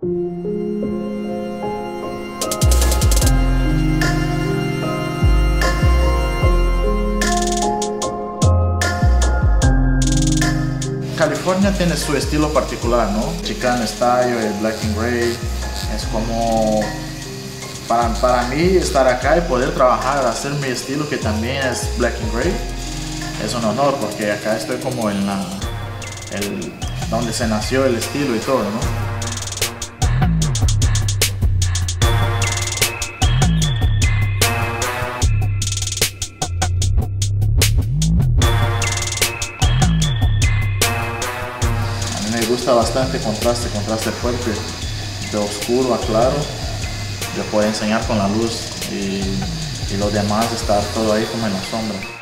California tiene su estilo particular, ¿no? Chicano Style, el Black and Gray, es como, para mí estar acá y poder trabajar, hacer mi estilo que también es Black and Gray, es un honor porque acá estoy como en donde se nació el estilo y todo, ¿no? Me gusta bastante contraste fuerte, de oscuro a claro. Yo puedo enseñar con la luz y lo demás estar todo ahí como en la sombra.